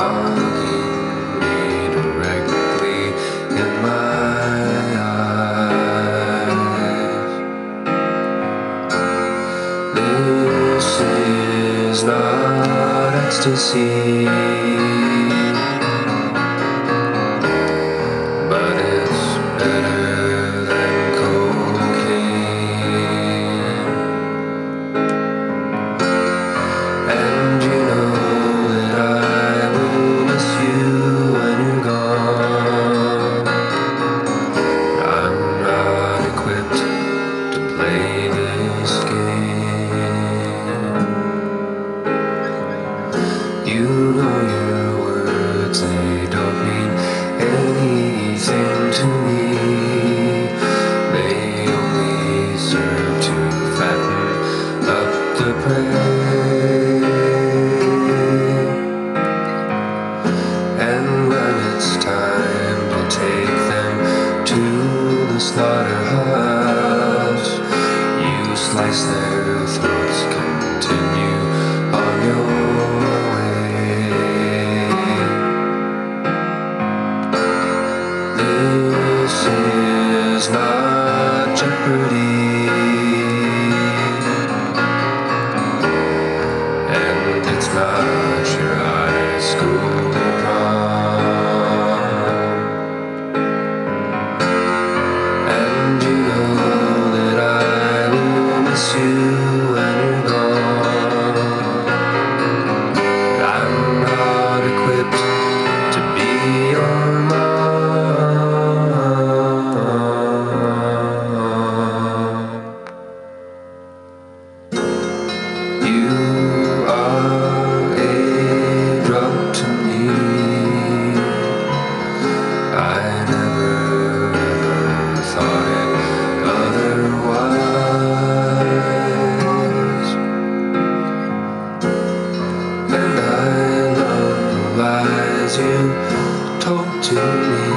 logging me directly in my eyes. This is not ecstasy, but it's better than cocaine. And you know that I will miss you when you're gone. I'm not equipped to play this game. You know your words, they don't mean anything to me. They only serve to fatten up the prey. And when it's time to take them to the slaughterhouse, you slice their throats, continue on your way. This is not Jeopardy, and it's not your high school prom. And you know that I will miss you when you're gone. I'm not equipped to be your mom. You are a drug to me. I never ever thought it otherwise. And I love the lies you told to me.